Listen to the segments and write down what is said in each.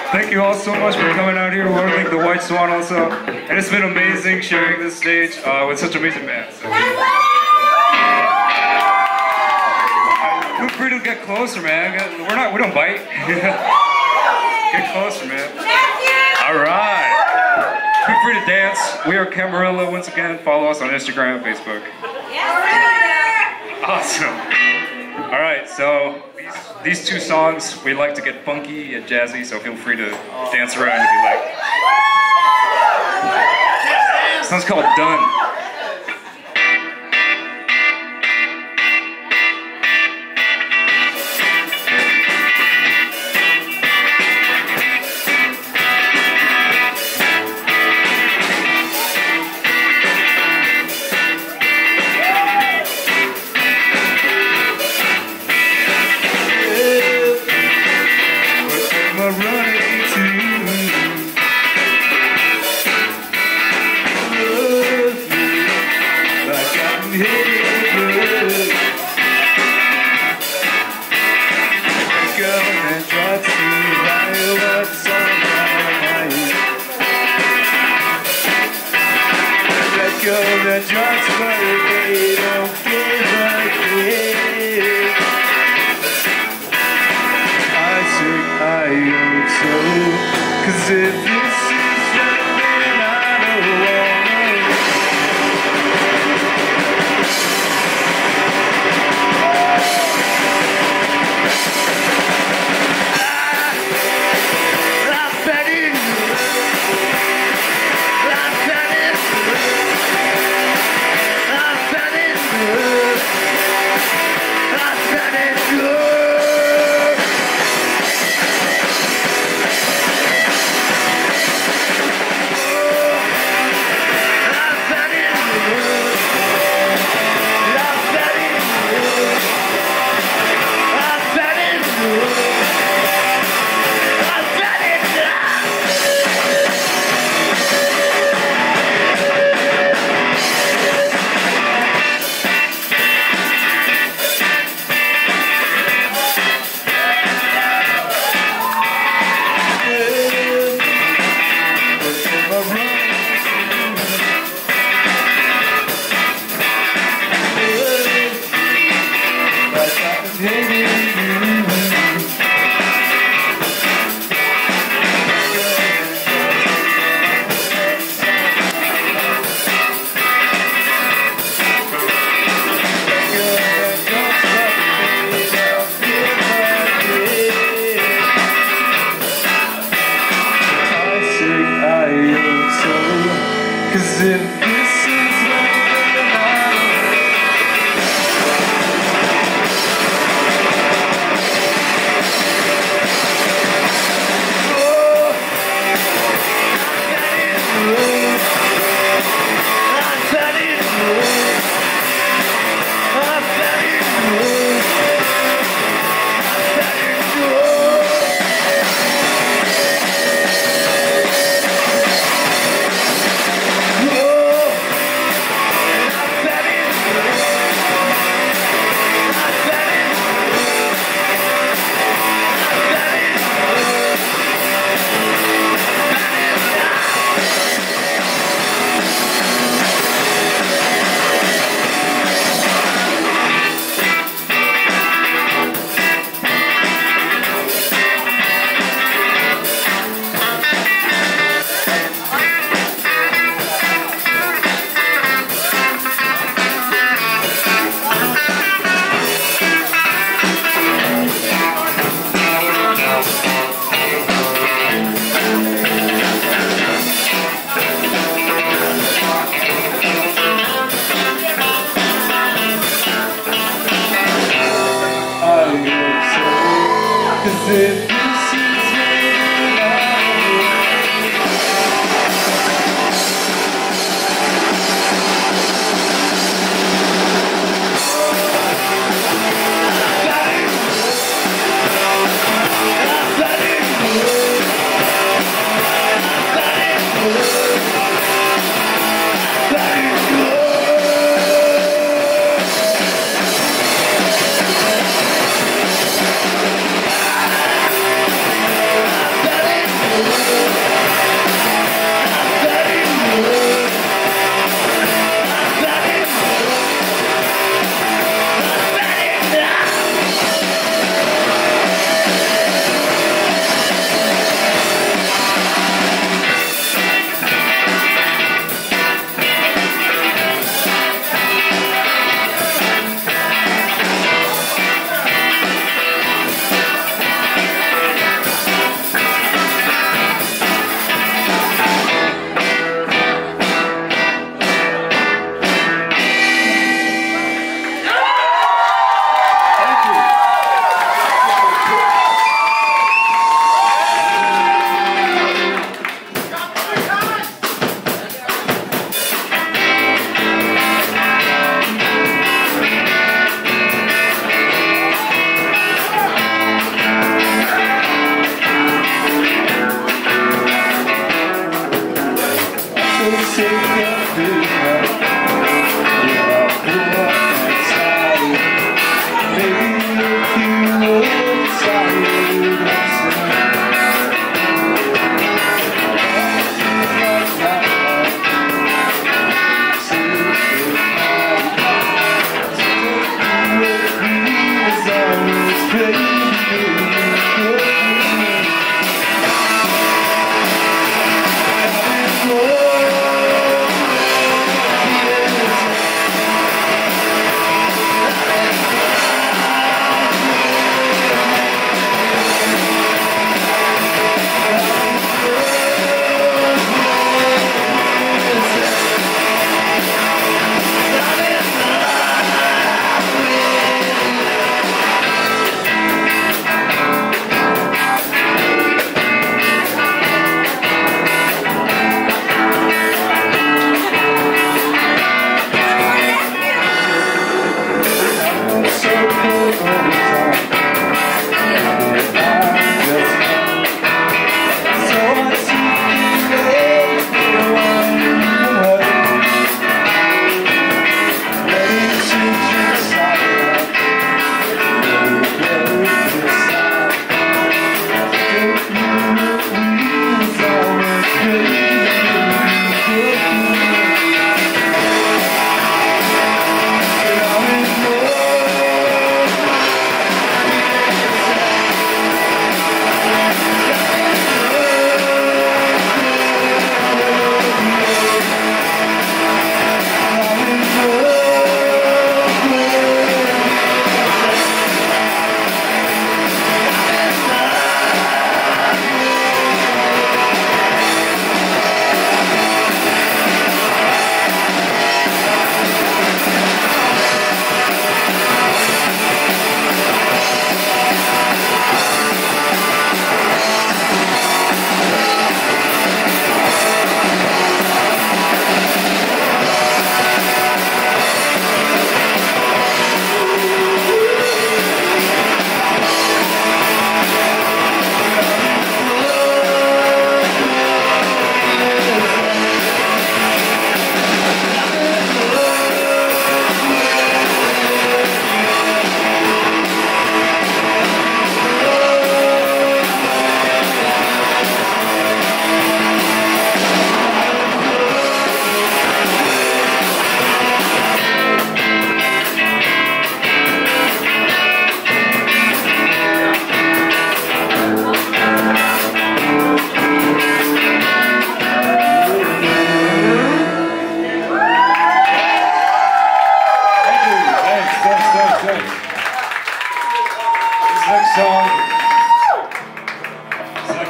Thank you all so much for coming out here. We want to thank the White Swan also. And it's been amazing sharing this stage with such amazing bands. So. Feel free to get closer, man. We don't bite. Get closer, man. Alright. Feel free to dance. We are Camarilla once again. Follow us on Instagram and Facebook. Awesome. Alright, so these two songs, we like to get funky and jazzy, so feel free to dance around if you like. This song's called Done. The drugs, but they don't give a shit. I say I hope so, 'cause if this is something I don't want.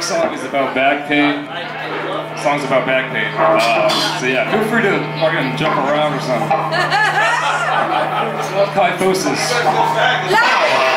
next song is about back pain. The song's about back pain. So yeah, feel free to fucking jump around or something. Kyphosis.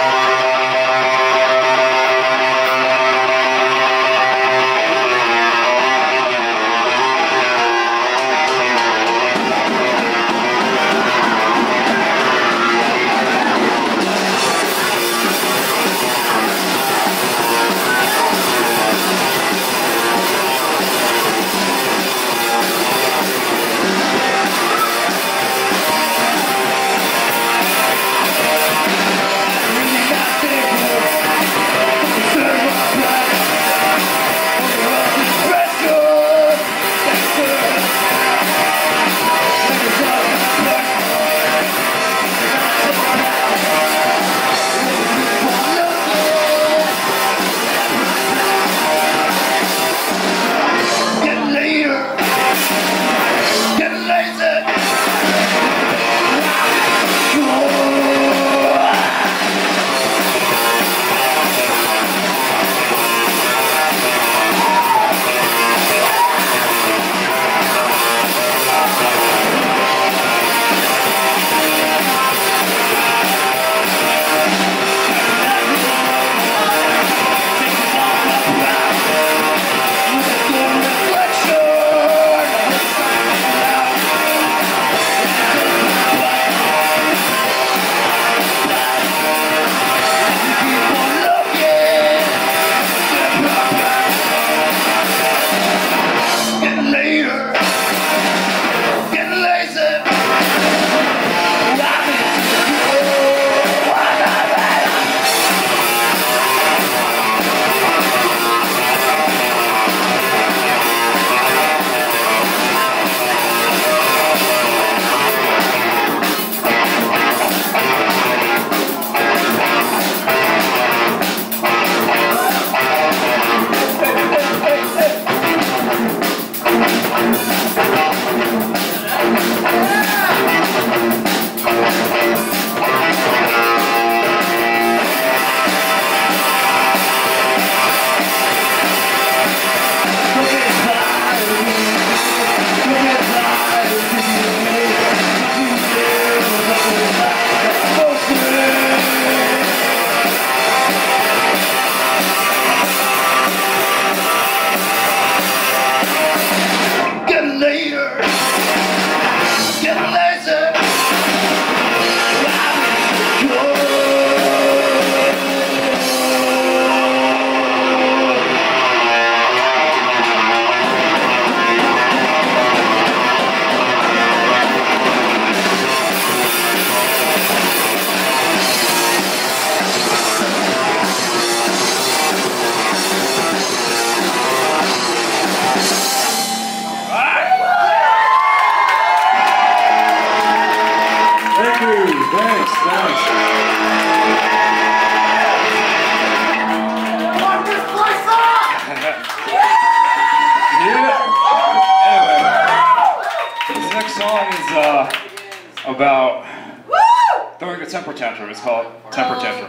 About throwing a temper tantrum. It's called Temper Tantrum.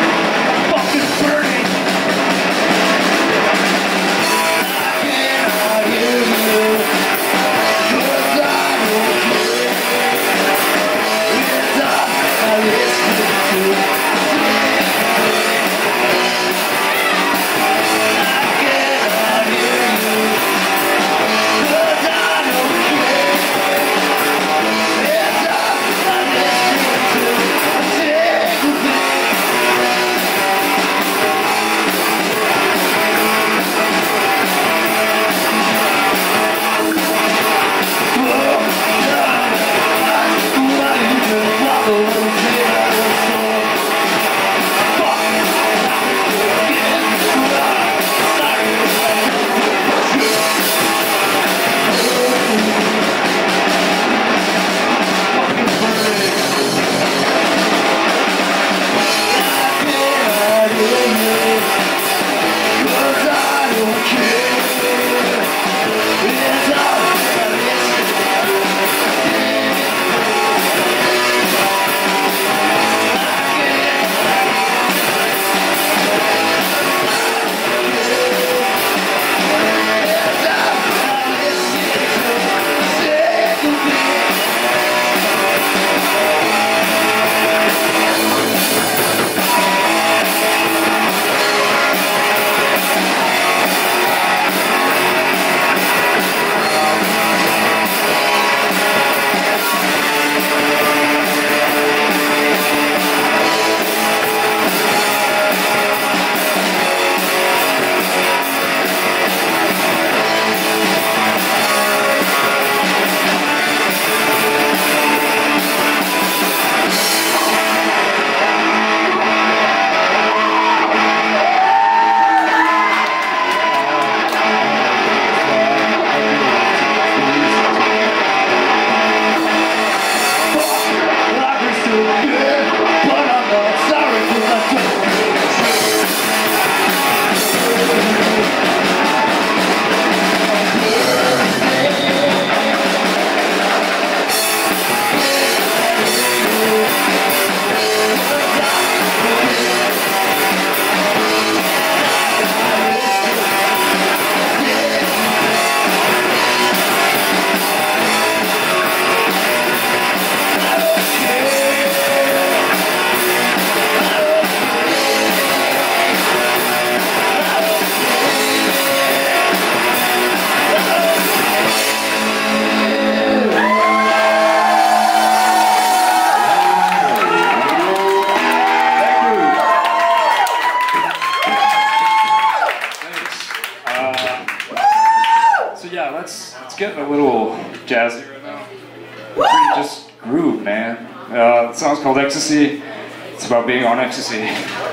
Fucking burning. a little jazzy right now. Pretty just groove, man. The song's called Ecstasy. It's about being on ecstasy.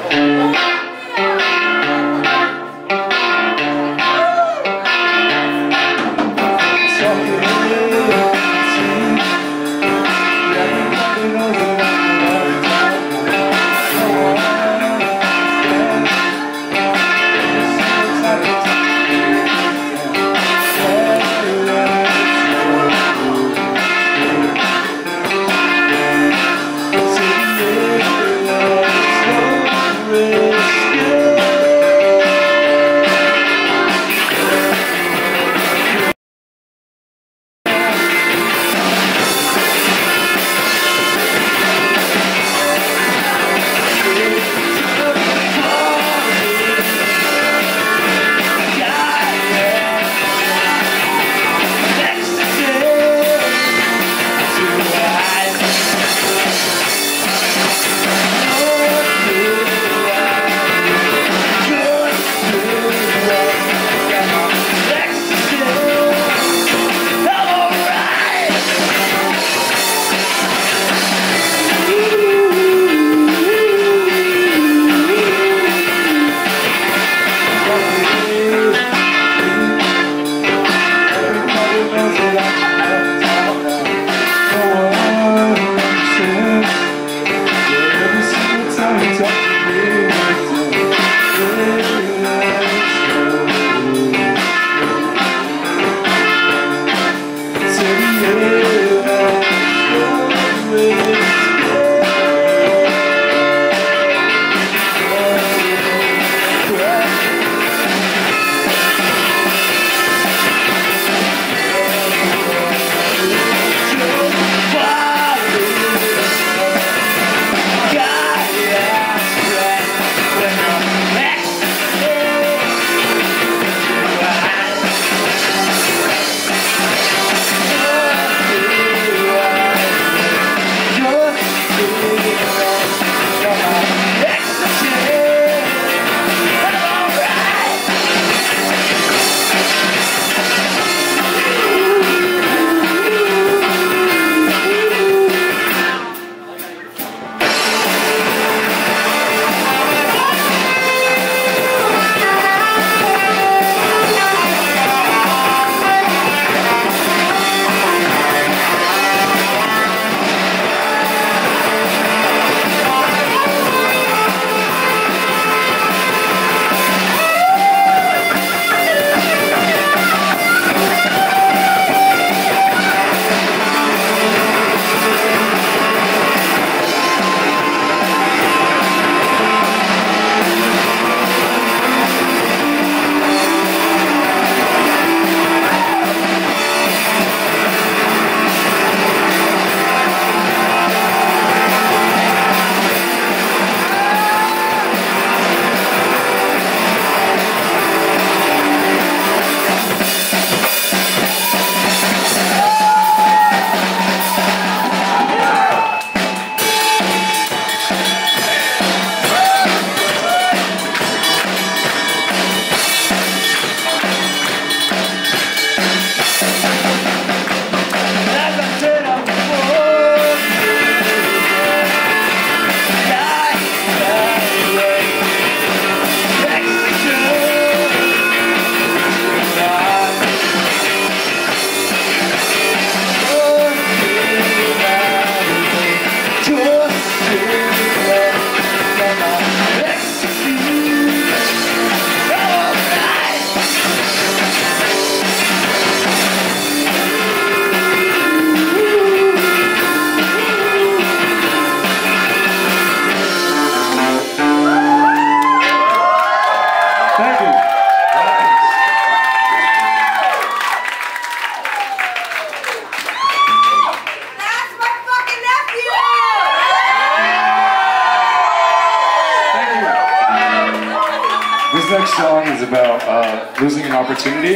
next song is about losing an opportunity.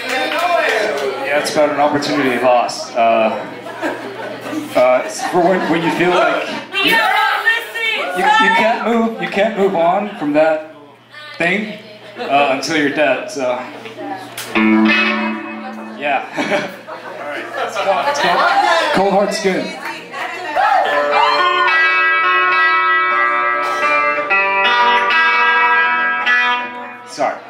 Yeah, it's about an opportunity lost. It's for when you feel like you can't move on from that thing until you're dead. So yeah. It's called Cold Hard Skin. Sorry.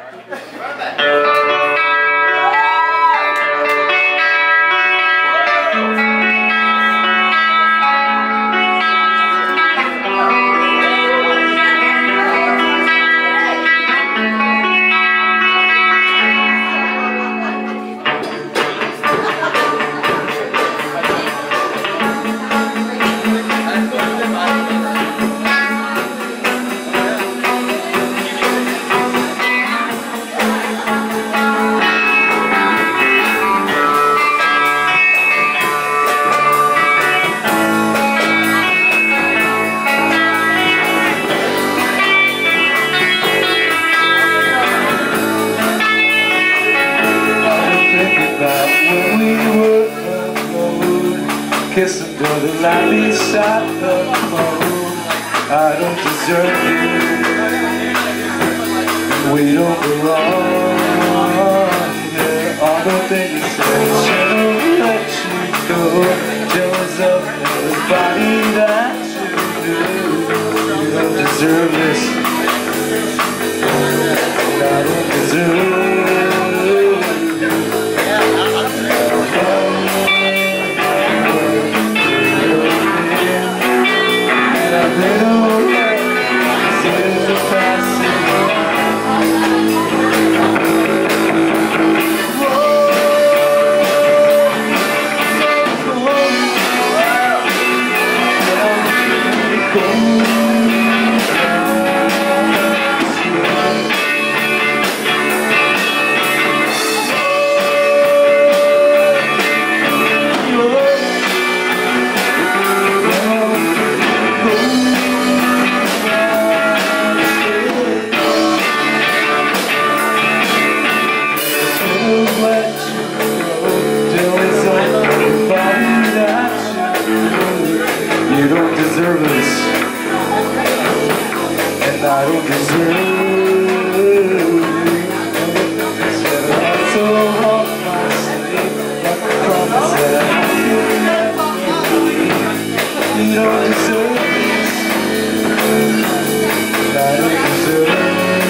Kiss under the light beside the phone. I don't deserve you. We don't belong. Yeah, all the things that should let you go. Jealous of everybody that you do. You don't deserve this. And I don't deserve you. You don't deserve this, and I don't deserve you. I'm so off my sleep, like a promise that you never believe. You don't deserve this, and I don't deserve you.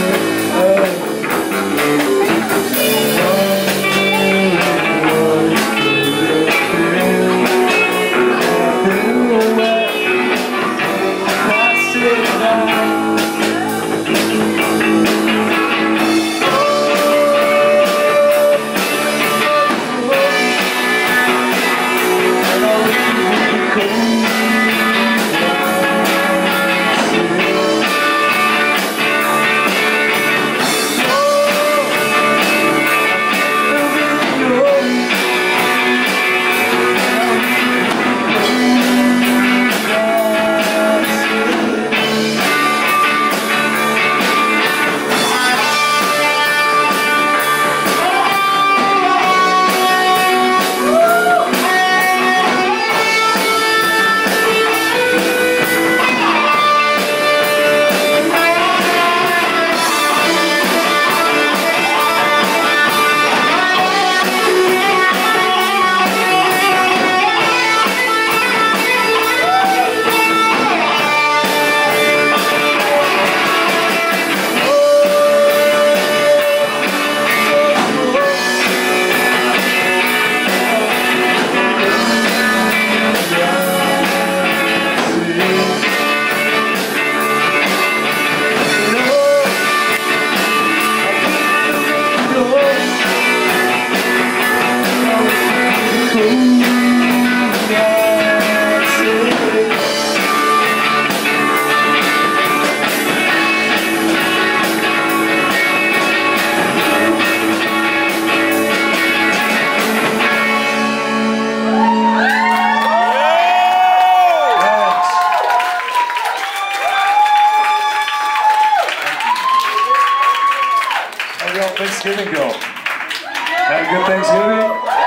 Thanksgiving go? Had a good Thanksgiving?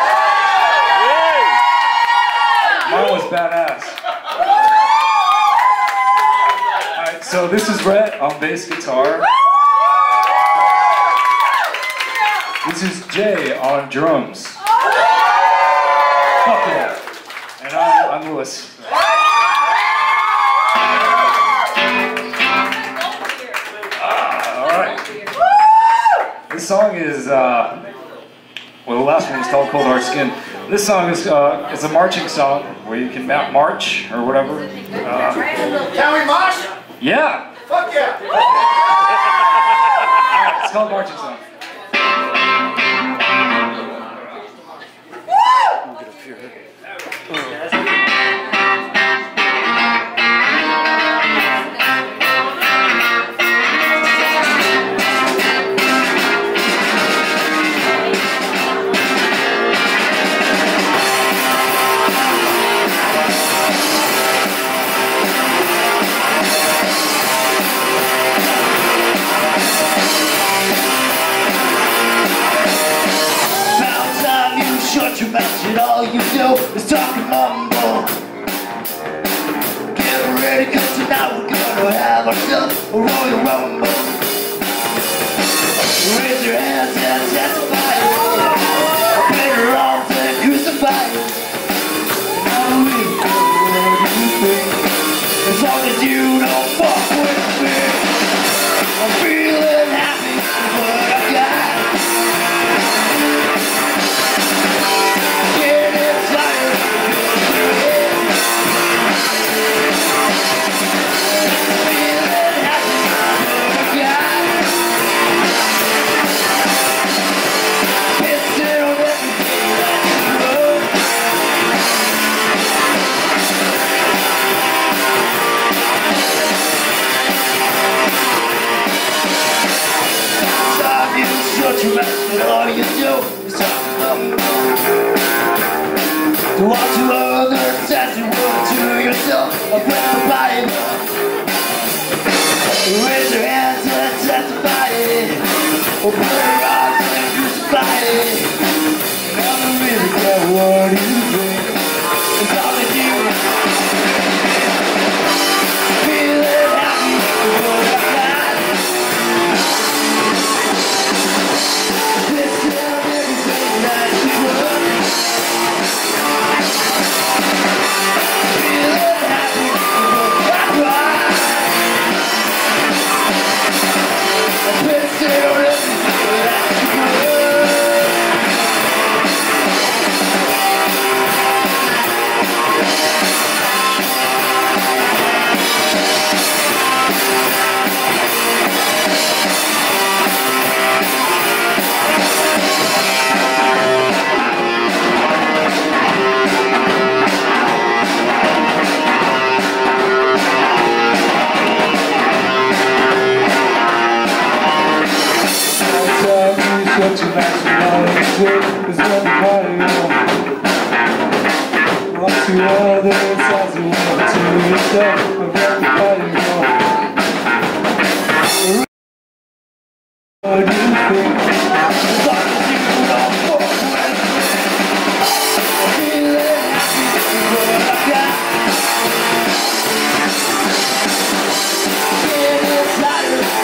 Mine was badass. Alright, so this is Brett on bass guitar. This is Jay on drums. Oh. And I'm Lewis. Alright. This song is, well, the last one was called Cold Hard Skin. This song is it's a marching song where you can march or whatever. Can we march? Yeah! Fuck yeah! It's called Marching Song. Shut your mouth and all you do is talk and mumble. Get ready, cause tonight we're gonna have ourselves a Royal Rumble. Raise your hands and testify. Better off than crucify. I don't really care what you think, as long as you don't fuck with me. I'm feeling happy with what I got. Shut your mouth and all you do is talk and to walk to others as you would to yourself. A breath of Bible. Raise your hands and testify it. Or put your arms and crucify it. I don't really care what you think, as long as you feeling happy with what I got. Shut your mouth and all you do is let me party on. Walk to others as you want to yourself, but let me party on. What do you think? As long as you don't fuck with me, I'm feeling happy with what I got. Getting tired of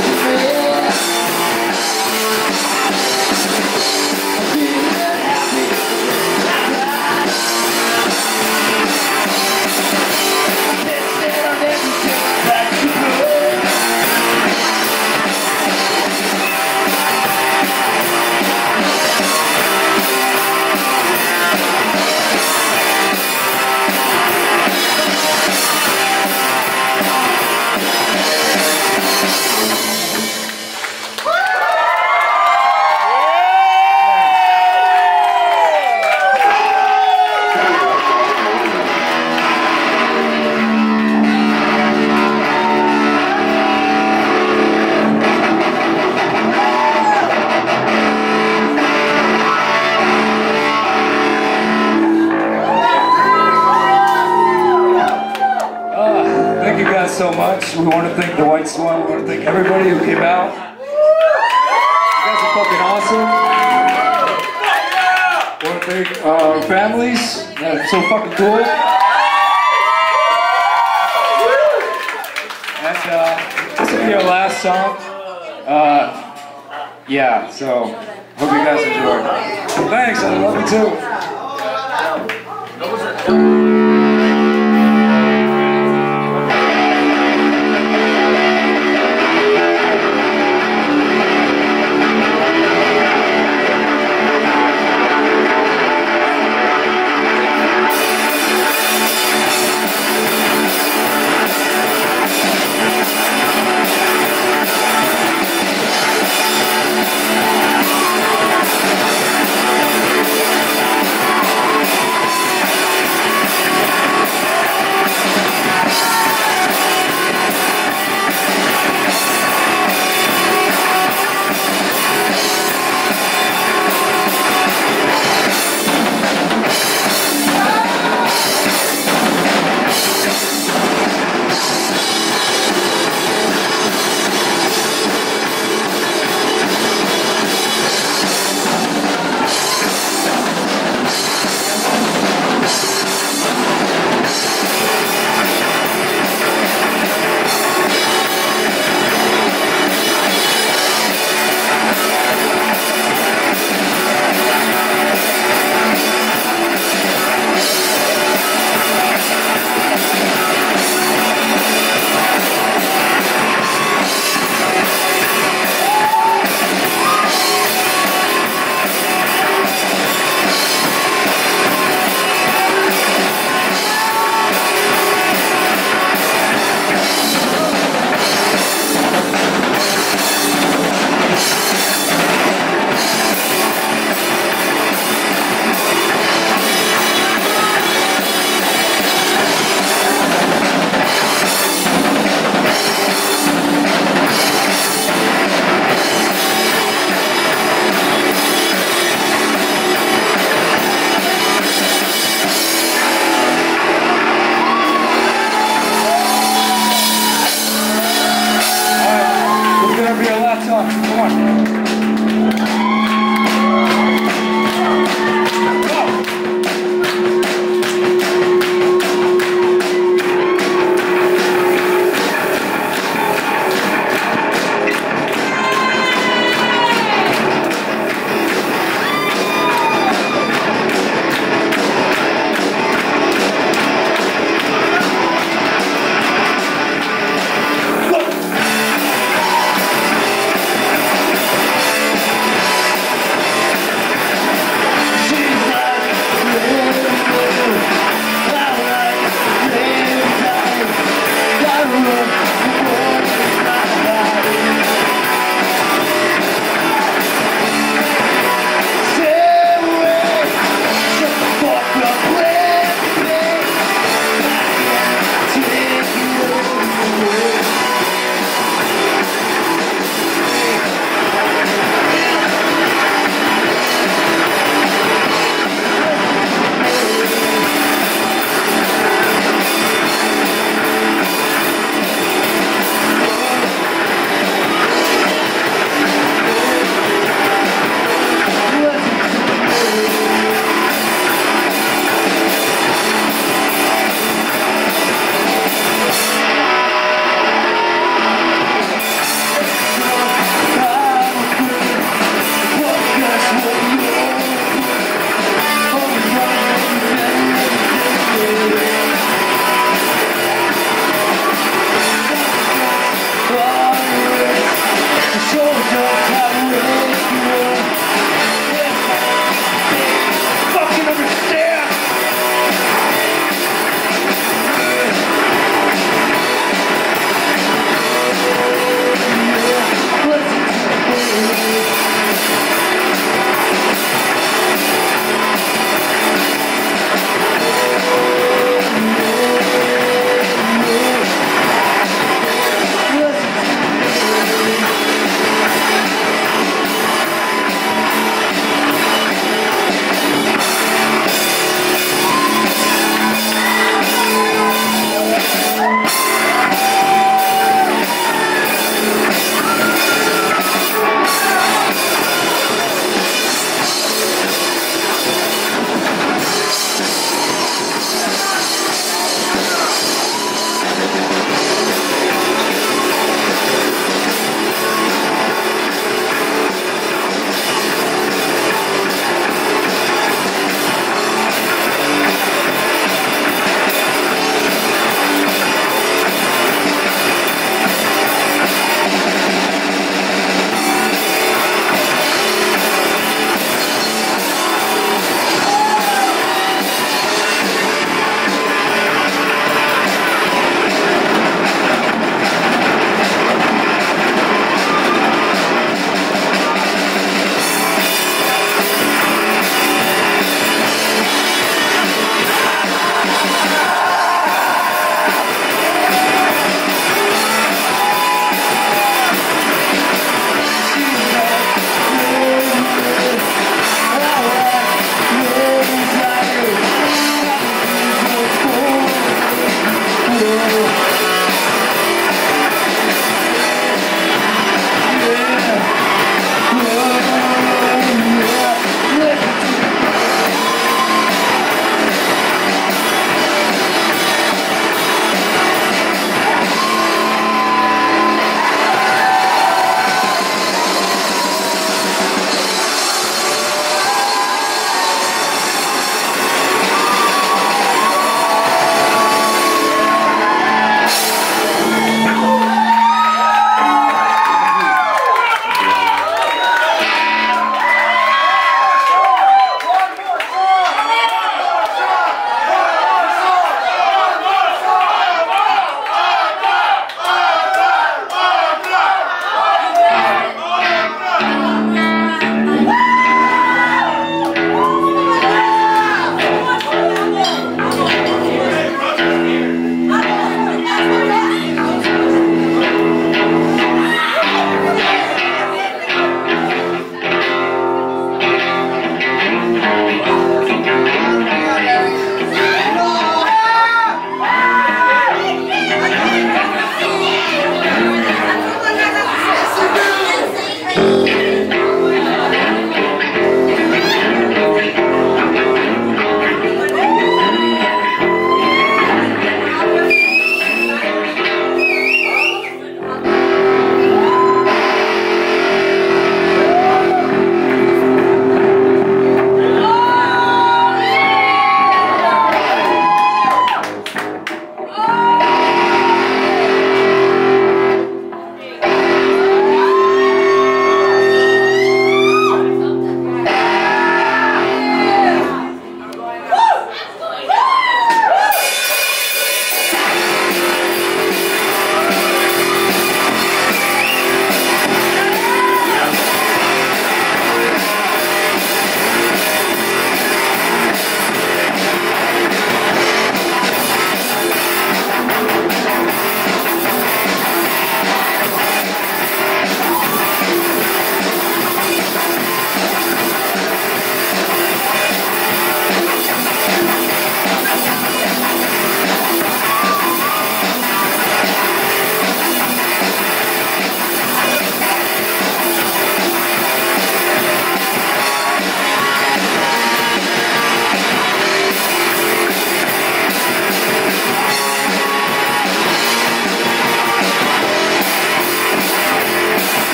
So much. We want to thank the White Swan. We want to thank everybody who came out. You guys are fucking awesome. We want to thank our families. That's so fucking cool. And this will be our last song. Yeah, so hope you guys enjoy. Thanks, I love you too.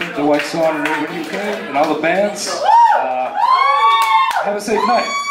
the White Swan in Northern UK, and all the bands. Have a safe night.